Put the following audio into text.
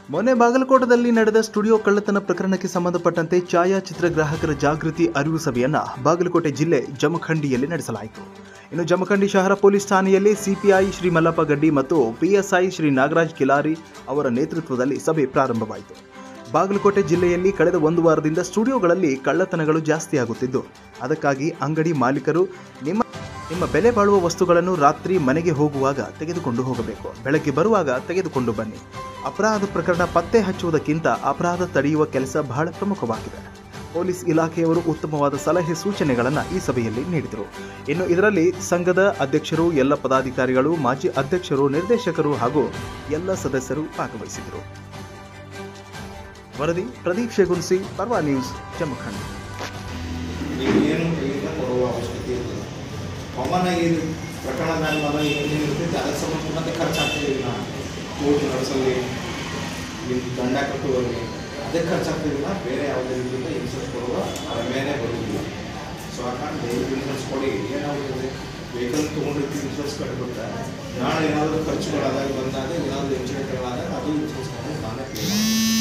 ಮೊನ್ನೆ ಬಾಗಲಕೋಟದಲ್ಲಿ ನಡೆದ ಸ್ಟುಡಿಯೋ ಕಳ್ಳತನ ಪ್ರಕರಣಕ್ಕೆ ಸಂಬಂಧಪಟ್ಟಂತೆ ಛಾಯಾಚಿತ್ರ ಗ್ರಾಹಕರ ಜಾಗೃತಿ ಅರಿವು ಸಭೆಯನ್ನು ಬಾಗಲಕೋಟೆ ಜಿಲ್ಲೆ ಜಮಖಂಡಿಯಲ್ಲಿ ನಡೆಸಲಾಯಿತು. ಇನ್ನು ಜಮಖಂಡಿ ಶಹರ ಪೊಲೀಸ್ ಠಾಣೆಯಲ್ಲಿ ಸಿಪಿಐ ಶ್ರೀ ಮಲ್ಲಪ್ಪ ಗಡ್ಡಿ ಮತ್ತು ಪಿಎಸ್ಐ ಶ್ರೀ ನಾಗರಾಜ್ ಕಿಲಾರಿ ಅವರ ನೇತೃತ್ವದಲ್ಲಿ ಸಭೆ ಪ್ರಾರಂಭವಾಯಿತು. ಬಾಗಲಕೋಟೆ ಜಿಲ್ಲೆಯಲ್ಲಿ ಕಳೆದ ಒಂದು ವಾರದಿಂದ ಸ್ಟುಡಿಯೋಗಳಲ್ಲಿ ಕಳ್ಳತನಗಳು ಜಾಸ್ತಿಯಾಗುತ್ತಿದ್ದು, ಅದಕ್ಕಾಗಿ ಅಂಗಡಿ ಮಾಲೀಕರು ನಿಮ್ಮ ಬೆಲೆ ಬಾಳುವ ವಸ್ತುಗಳನ್ನು ರಾತ್ರಿ ಮನೆಗೆ ಹೋಗುವಾಗ ತೆಗೆದುಕೊಂಡು ಹೋಗಬೇಕು, ಬೆಳಗ್ಗೆ ಬರುವಾಗ ತೆಗೆದುಕೊಂಡು ಬನ್ನಿ. ಅಪರಾಧ ಪ್ರಕರಣ ಪತ್ತೆ ಹಚ್ಚುವುದಕ್ಕಿಂತ ಅಪರಾಧ ತಡೆಯುವ ಕೆಲಸ ಬಹಳ ಪ್ರಮುಖವಾಗಿದೆ. ಪೊಲೀಸ್ ಇಲಾಖೆಯವರು ಉತ್ತಮವಾದ ಸಲಹೆ ಸೂಚನೆಗಳನ್ನು ಈ ಸಭೆಯಲ್ಲಿ ನೀಡಿದರು. ಇನ್ನು ಇದರಲ್ಲಿ ಸಂಘದ ಅಧ್ಯಕ್ಷರು, ಎಲ್ಲ ಪದಾಧಿಕಾರಿಗಳು, ಮಾಜಿ ಅಧ್ಯಕ್ಷರು, ನಿರ್ದೇಶಕರು ಹಾಗೂ ಎಲ್ಲ ಸದಸ್ಯರು ಭಾಗವಹಿಸಿದರು. ವರದಿ ಪ್ರದೀಪ್ ಶೇಗುನ್ಸಿ, ಪರ್ವ ನ್ಯೂಸ್, ಜಮಖಂಡಿ. ಕಾಮನ್ ಆಗಿ ಪ್ರಕರಣ ಮೇಲೆ ಏನಿರುತ್ತೆ ಅದಕ್ಕೆ ಸಂಬಂಧಪಟ್ಟಂತೆ ಖರ್ಚಾಗ್ತದೆ. ನಾವು ಕೋರ್ಟ್ ನಡೆಸೋಲ್ಲಿ, ನಿಮ್ಮ ದಂಡ ಕಟ್ಟುವಲ್ಲಿ ಅದಕ್ಕೆ ಖರ್ಚಾಗ್ತಿಲ್ಲ. ಬೇರೆ ಯಾವುದೇ ರೀತಿಯಿಂದ ಇನ್ಸೂರೆನ್ಸ್ ಕೊಡುವ ಮೇಲೆ ಬರುವುದಿಲ್ಲ. ಸೊ ಆ ಕಾರಣ ದಯವಿಟ್ಟು ಇನ್ಸೂರೆನ್ಸ್ ಕೊಡಿ. ಏನಾಗುತ್ತದೆ, ವೆಹಿಕಲ್ ತೊಗೊಂಡಿರ್ತೀವಿ, ಇನ್ಸೂರೆನ್ಸ್ ಕಟ್ಟಿಬಿಟ್ರೆ ನಾಳೆ ಏನಾದರೂ ಖರ್ಚುಗಳಾದಾಗ ಬಂದಾಗ ಏನಾದರೂ ಇನ್ಸಿಡೆಂಟ್ಗಳಾದಾಗ ಅದು ಇನ್ಸೂರೆನ್ಸ್ ತಾನೇ ಕ್ಲೇಮ್